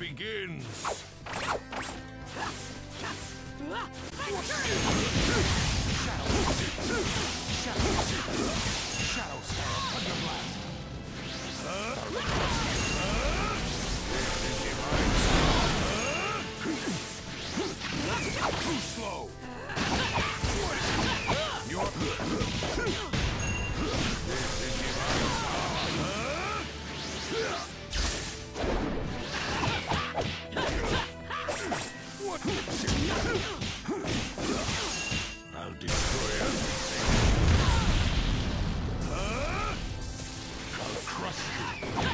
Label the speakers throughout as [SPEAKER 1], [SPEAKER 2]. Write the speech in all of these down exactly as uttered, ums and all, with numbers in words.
[SPEAKER 1] begins.
[SPEAKER 2] Shadow Star, Thunder Blast.
[SPEAKER 1] Too slow. You're I'll destroy everything. I'll crush you.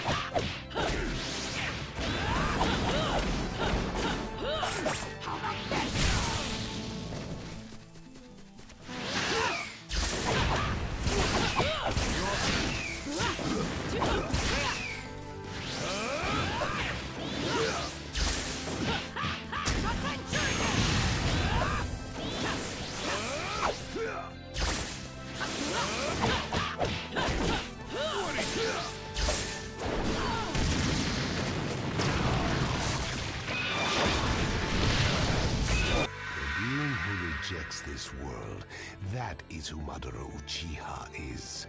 [SPEAKER 3] How about this?
[SPEAKER 4] Rejects this world. That is who Madara Uchiha is.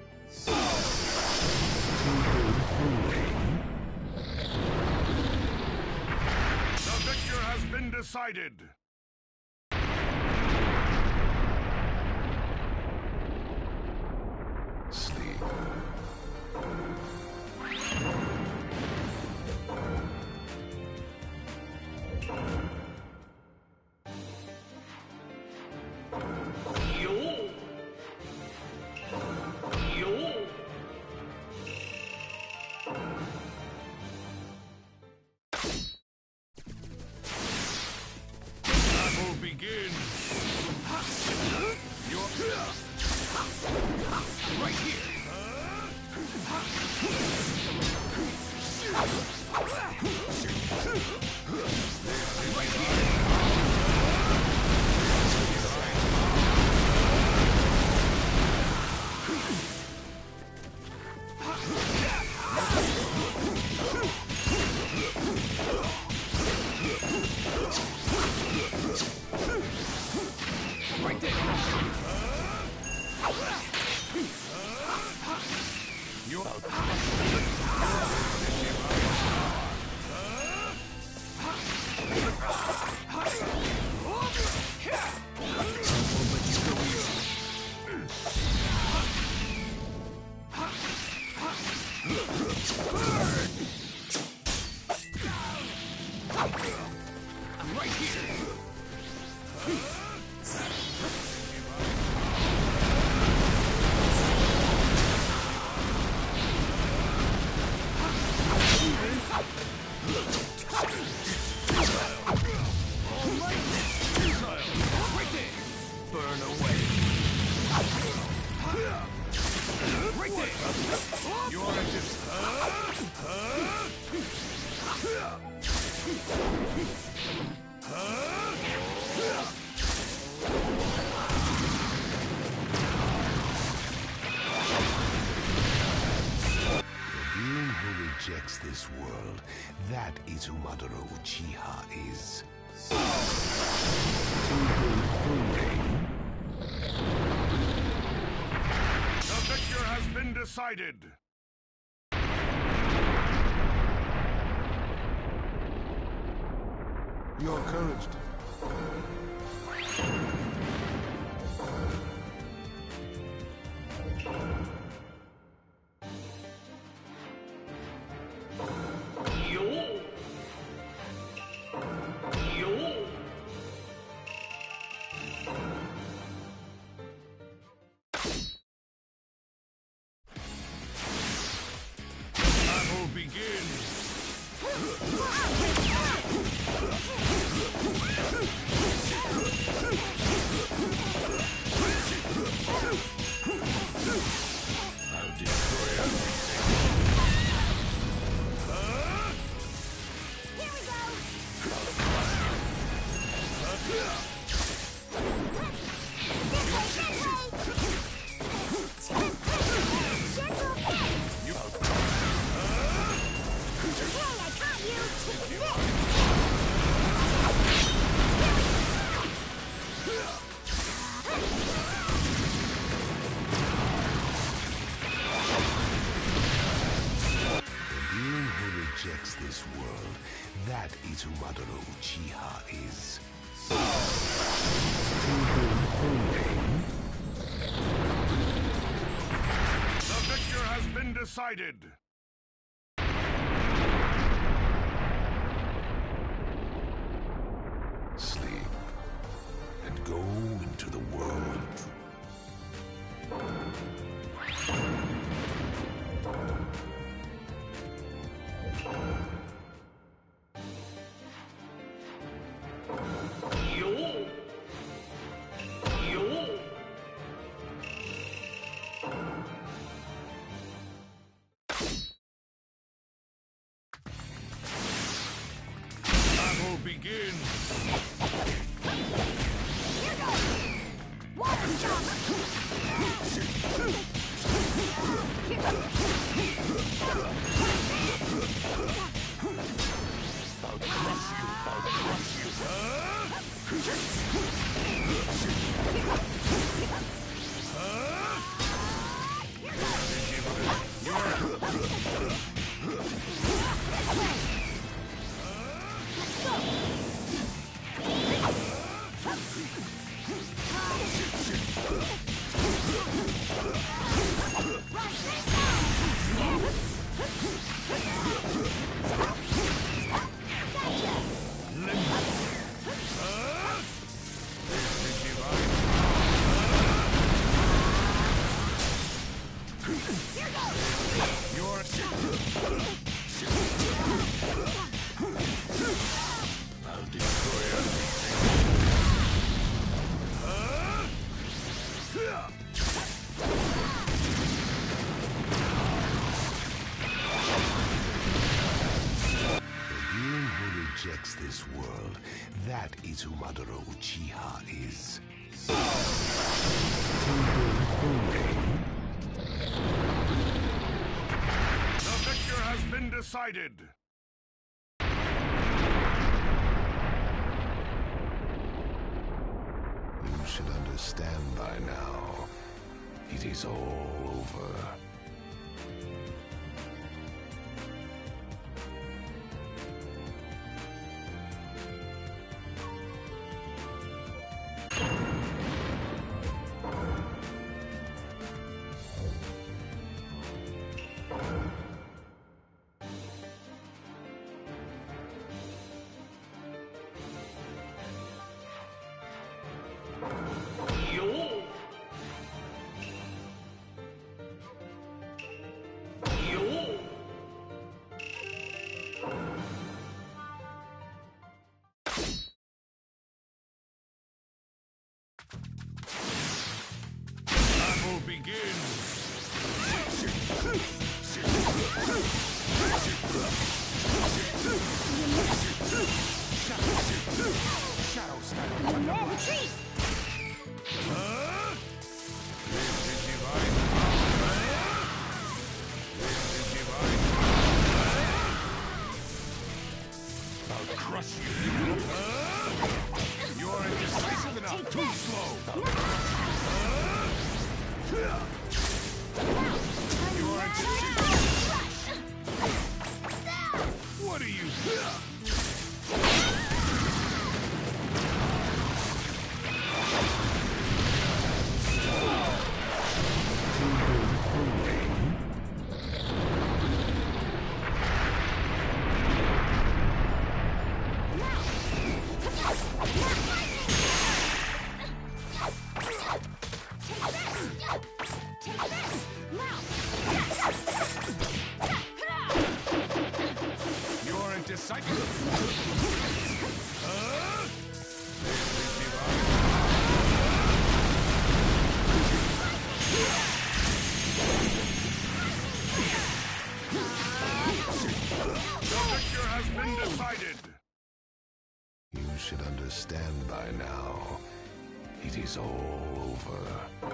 [SPEAKER 1] The victor has been decided.
[SPEAKER 4] Sleep.
[SPEAKER 1] Begin. You're
[SPEAKER 2] Right here. Right here. Right there.
[SPEAKER 1] You're
[SPEAKER 2] I'm right here. Burn away. Right there.
[SPEAKER 1] You're a dis-
[SPEAKER 4] Being who rejects this world, that is who Madara Uchiha is. Too good for rain.
[SPEAKER 1] The victor has been decided.
[SPEAKER 2] You're encouraged.
[SPEAKER 1] Battle begins.
[SPEAKER 4] That is who Madara Uchiha is.
[SPEAKER 1] The victor has been decided.
[SPEAKER 4] Sleep and go into the world of dreams.
[SPEAKER 1] Battle begins.
[SPEAKER 3] Here goes! Water jump!
[SPEAKER 1] I'll crush you. I'll crush you. Huh?
[SPEAKER 4] Rejects this world. That is who Madara Uchiha is.
[SPEAKER 1] The victor has been decided.
[SPEAKER 4] You should understand by now. It is all over.
[SPEAKER 1] Battle begins.
[SPEAKER 2] Shadow style.
[SPEAKER 3] Retreat!
[SPEAKER 1] Huh? This is divine power. This is divine power. I'll crush you. Huh? You're indecisive enough. Too slow. Huh? You're indecisive. What are you? You're indecisive. Huh? This is divine. The victor has been decided.
[SPEAKER 4] You should understand by now. It is all over.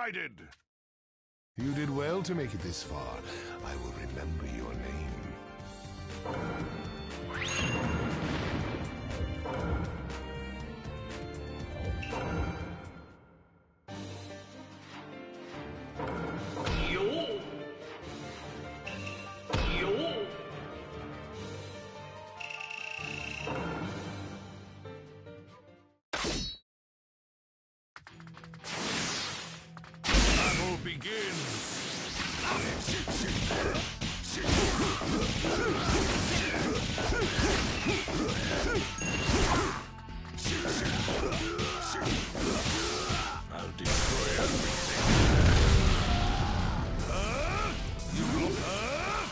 [SPEAKER 1] decided.
[SPEAKER 4] You did well to make it this far. I will remember your name.
[SPEAKER 1] Battle begins. I'll destroy everything. Huh? You will, huh?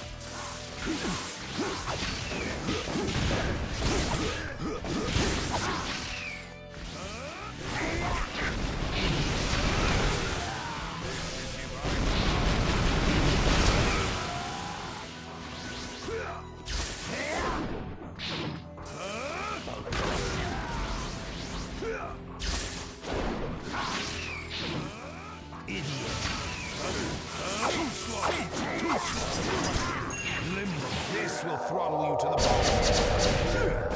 [SPEAKER 4] This will throttle you to the bone.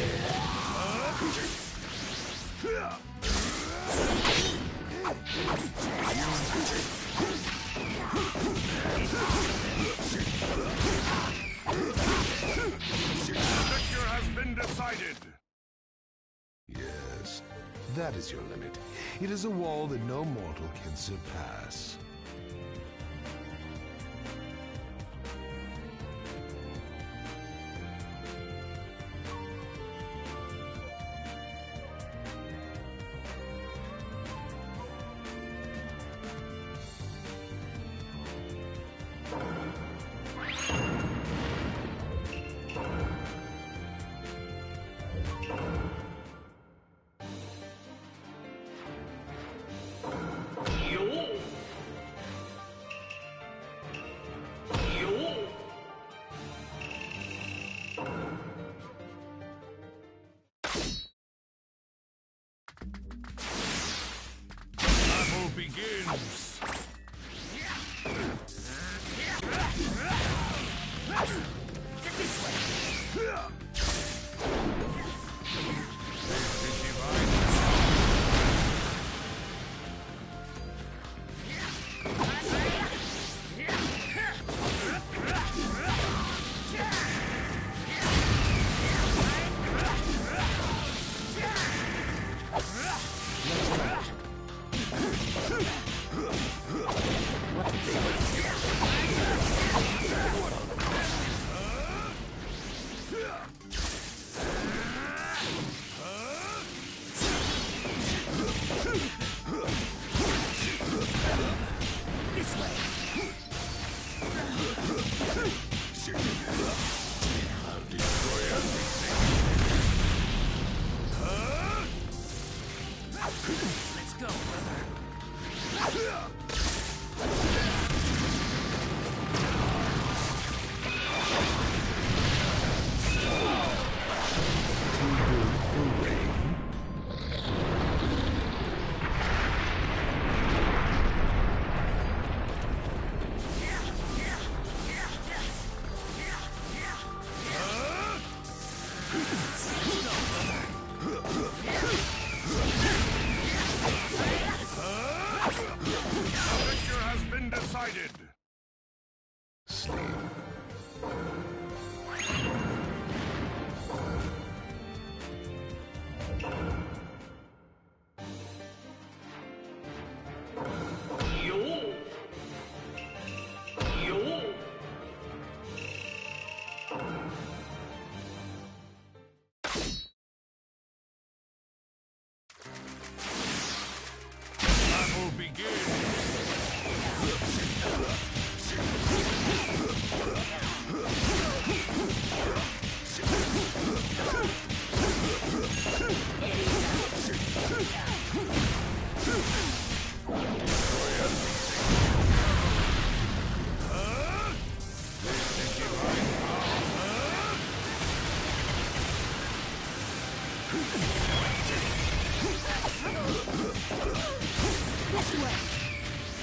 [SPEAKER 1] The victor has been decided.
[SPEAKER 4] Yes, that is your limit. It is a wall that no mortal can surpass.
[SPEAKER 1] Battle begins.
[SPEAKER 3] Get this way.
[SPEAKER 1] This is divine.
[SPEAKER 3] This way.
[SPEAKER 1] I'll destroy everything.
[SPEAKER 3] Let's go, brother. The victor has been decided.
[SPEAKER 4] Sleep.
[SPEAKER 1] Battle begins.
[SPEAKER 3] This way.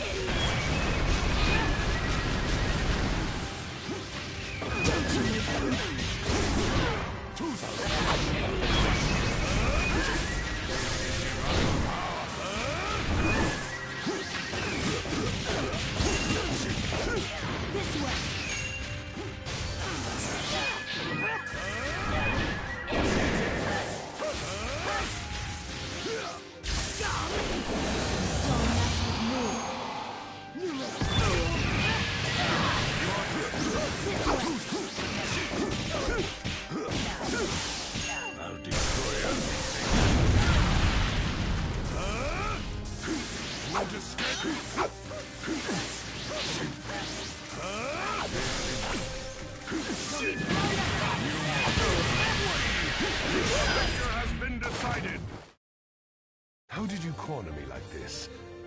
[SPEAKER 3] Has been decided.
[SPEAKER 4] How did you corner me like this?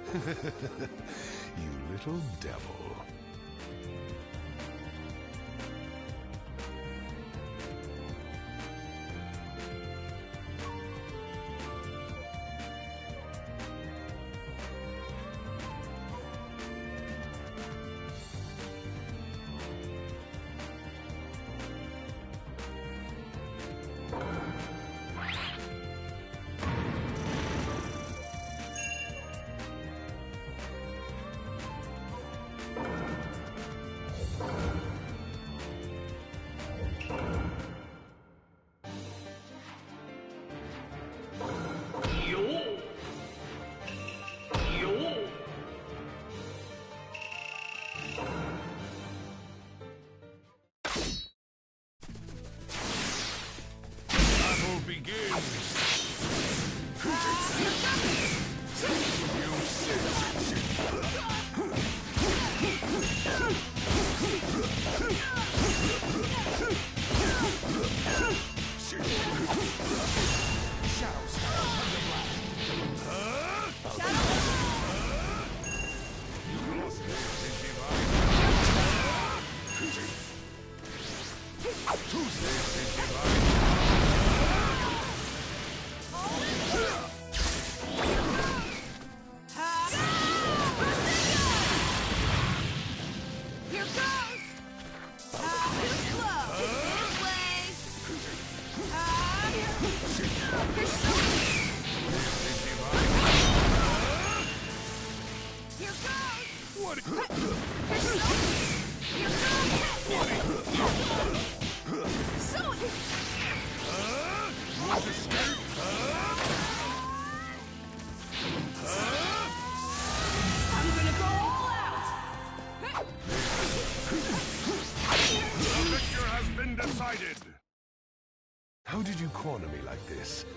[SPEAKER 4] You little devil. How did you corner me like this?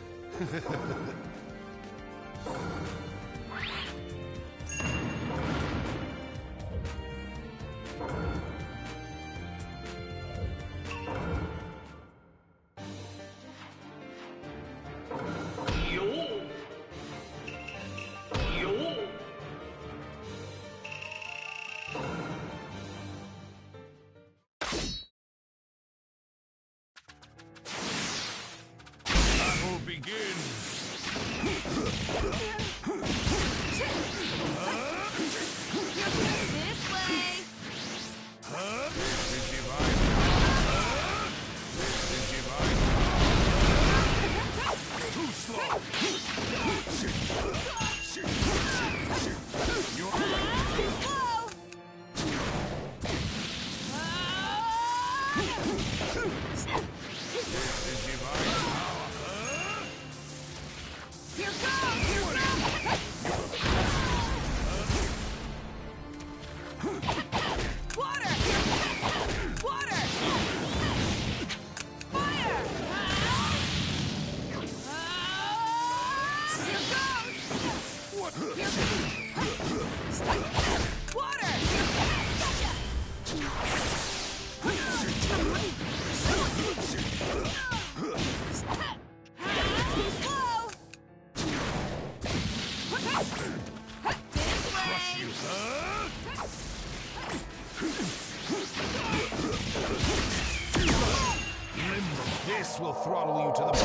[SPEAKER 4] This will throttle you to the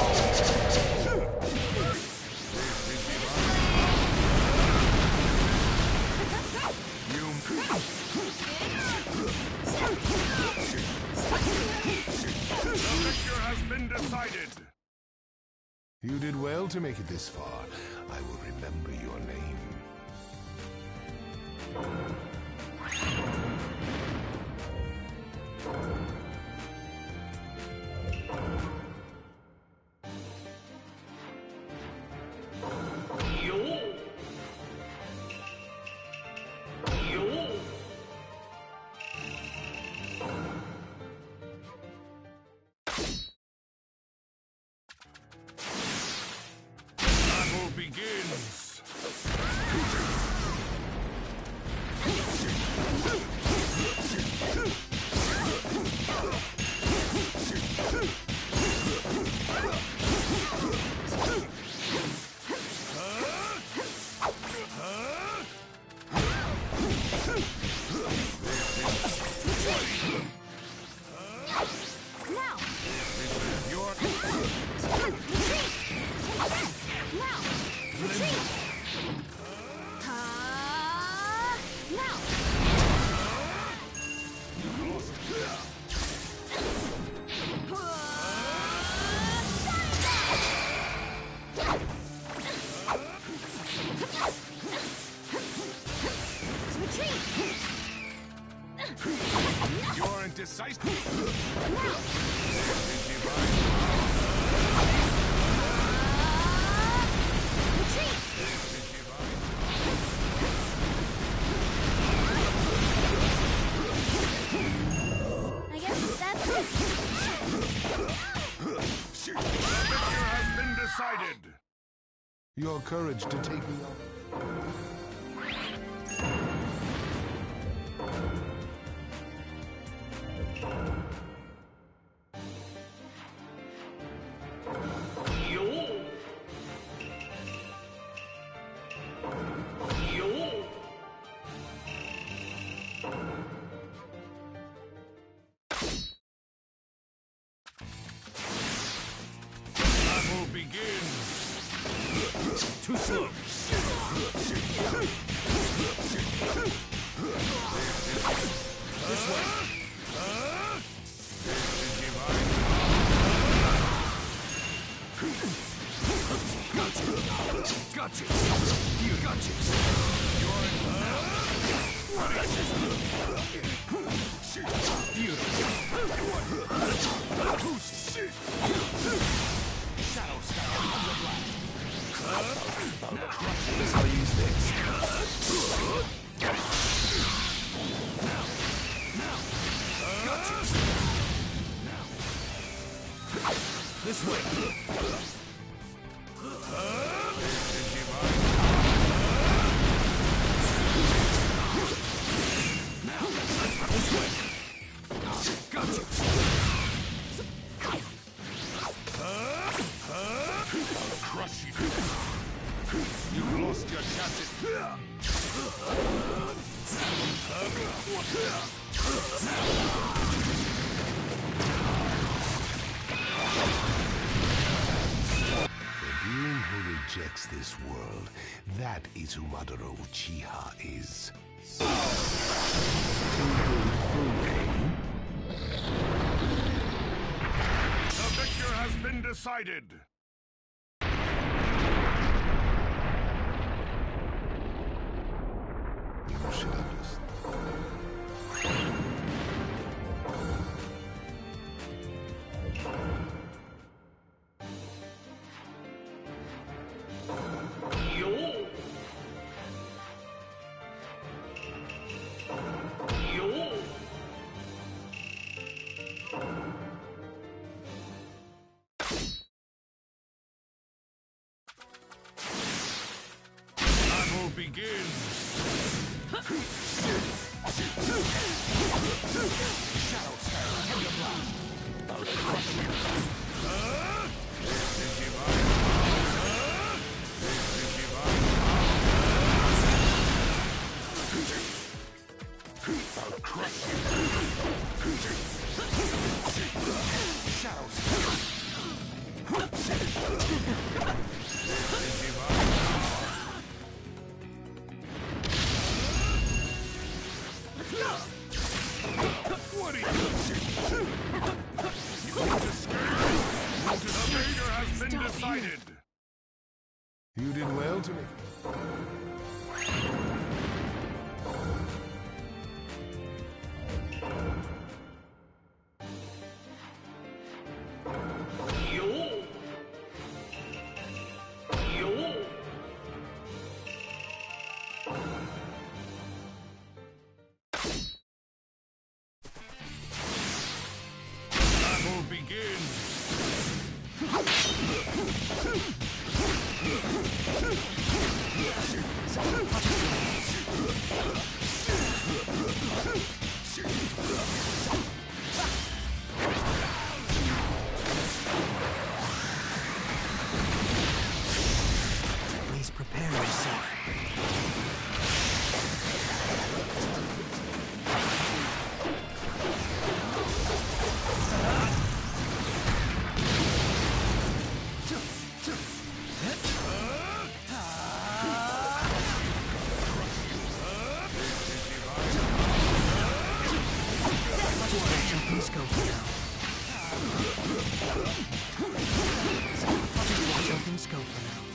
[SPEAKER 4] bone. You did well to make it this far. I will remember your name.
[SPEAKER 3] Battle begins.
[SPEAKER 2] Now!
[SPEAKER 3] Your
[SPEAKER 2] Retreat! Now! Retreat! Ha! Now! Retreat!
[SPEAKER 3] You're indecisive.
[SPEAKER 2] Now! Retreat! I guess that's it.
[SPEAKER 3] The victor has been decided.
[SPEAKER 4] Your courage to take me on.
[SPEAKER 3] Battle begins.
[SPEAKER 1] Too slow. This way. Gotcha. Gotcha. You gotcha. Shadow style. This is how you use this. Now. Now. Gotcha. Now. This way. Now. This way. Gotcha.
[SPEAKER 3] Crush you. You lost your chances.
[SPEAKER 4] The being who rejects this world, that is who Madara Uchiha is.
[SPEAKER 3] The victor has been decided.
[SPEAKER 4] You should understand.
[SPEAKER 3] Battle begins.
[SPEAKER 1] Shadow style. Thunder blast.
[SPEAKER 3] I'll crush you. I'll crush you.
[SPEAKER 1] Shadow style.
[SPEAKER 3] What are you? You want to scare me? The Vader has been decided.
[SPEAKER 4] You did well to me.
[SPEAKER 3] Battle begins.
[SPEAKER 5] Please prepare yourself. Jumping scope for now. Jumping scope for now.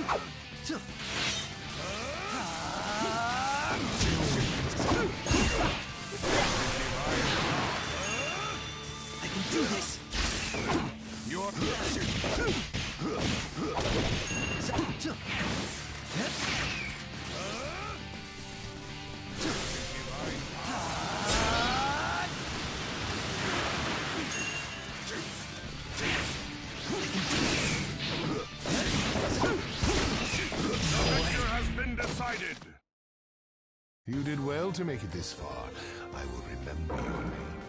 [SPEAKER 5] I can do this.
[SPEAKER 3] Your decided.
[SPEAKER 4] You did well to make it this far. I will remember your name.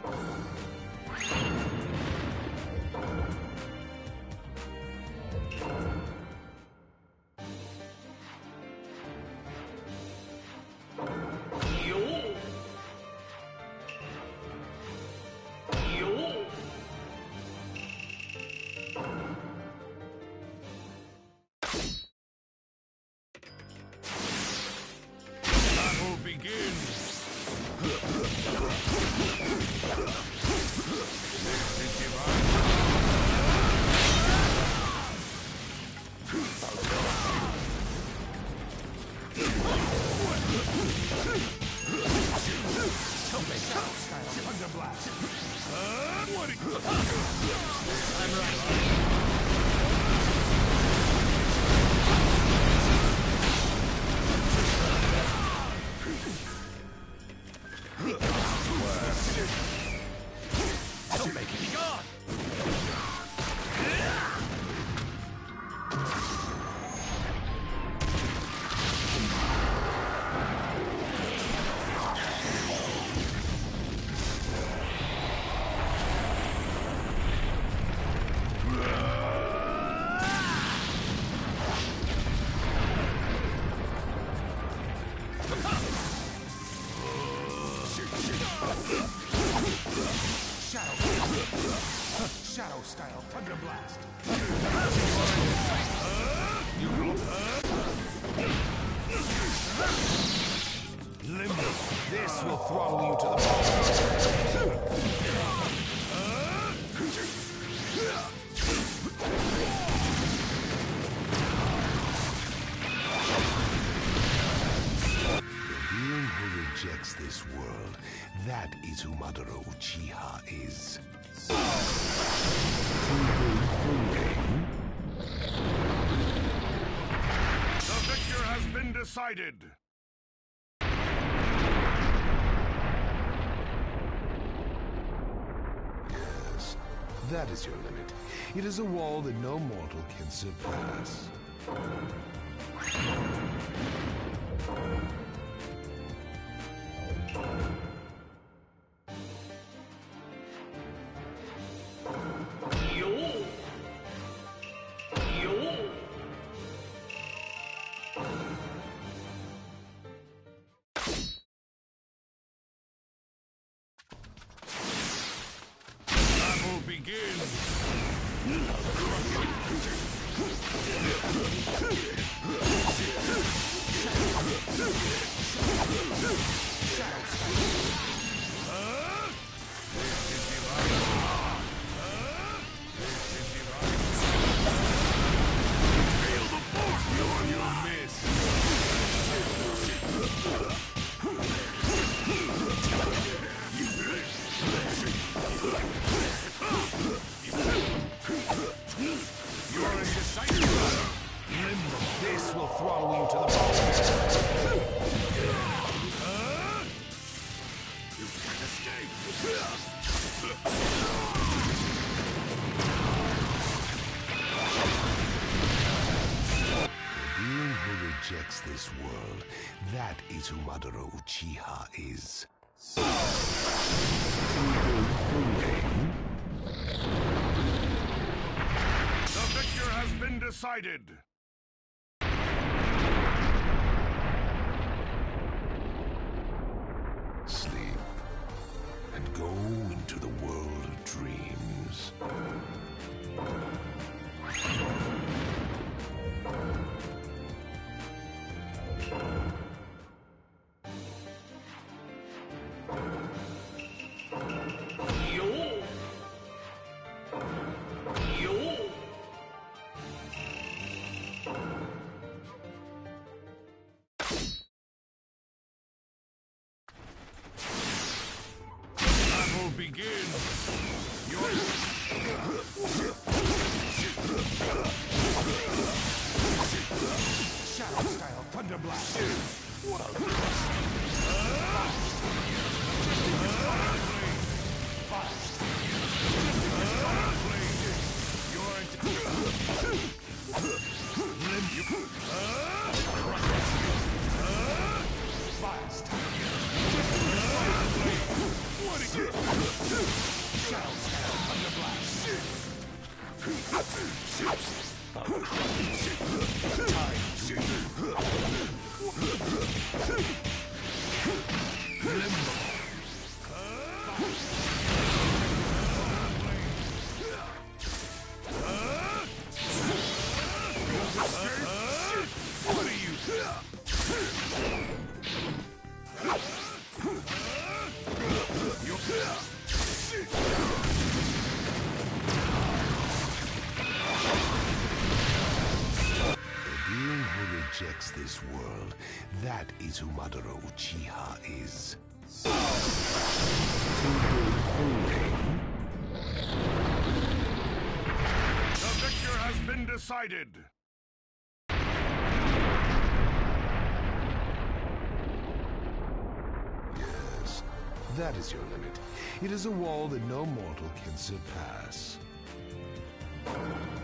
[SPEAKER 1] Shadow style Thunder Blast.
[SPEAKER 4] Limbo, this will throttle you to the The being who rejects this world, that is who Madara Uchiha is.
[SPEAKER 3] The victor has been decided.
[SPEAKER 4] Yes, that is your limit. It is a wall that no mortal can surpass.
[SPEAKER 3] Feel the force
[SPEAKER 4] belonging to the ball.
[SPEAKER 3] You can't escape!
[SPEAKER 4] The being who rejects this world, that is who Madara Uchiha is.
[SPEAKER 3] The victor has been decided!
[SPEAKER 4] Sleep and go into the world of dreams.
[SPEAKER 3] Battle begins! Your...
[SPEAKER 4] Shadow style thunder blast.
[SPEAKER 3] What are you...
[SPEAKER 4] The being who rejects this world, that is who Madara Uchiha is. Too big for rain.
[SPEAKER 3] The victor has been decided!
[SPEAKER 4] Yes, that is your limit. It is a wall that no mortal can surpass.